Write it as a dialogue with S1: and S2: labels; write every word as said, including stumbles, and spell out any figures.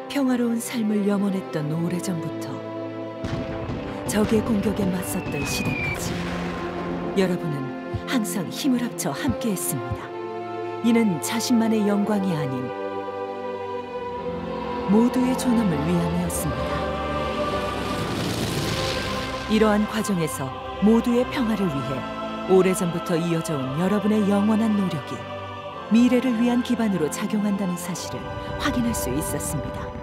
S1: 평화로운 삶을 염원했던 오래전부터 적의 공격에 맞섰던 시대까지 여러분은 항상 힘을 합쳐 함께했습니다. 이는 자신만의 영광이 아닌 모두의 존엄을 위함이었습니다. 이러한 과정에서 모두의 평화를 위해 오래전부터 이어져 온 여러분의 영원한 노력이 미래를 위한 기반으로 작용한다는 사실을 확인할 수 있었습니다.